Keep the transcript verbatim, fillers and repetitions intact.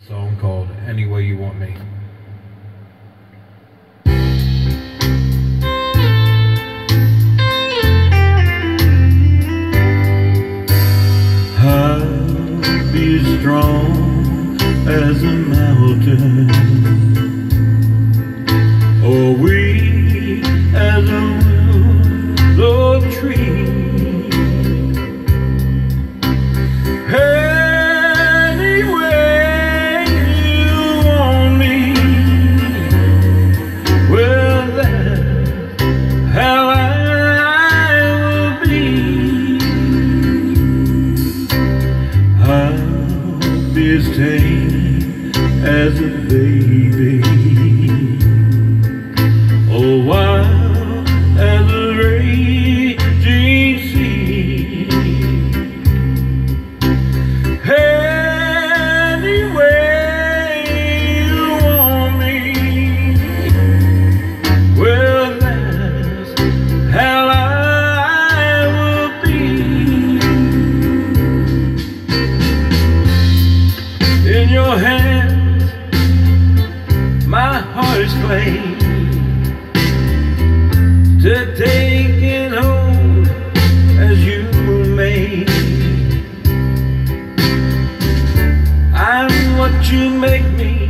Song called Any Way You Want Me. I'll be strong as a mountain, or weak as a willow tree. Any way you want me, well, that's how I will be. I'll be as tame as a baby, or wild as a raging sea. Any way you want me, well, that's how I will be. In your hands, my heart is clay, to take and hold as you may. I'm what you make me,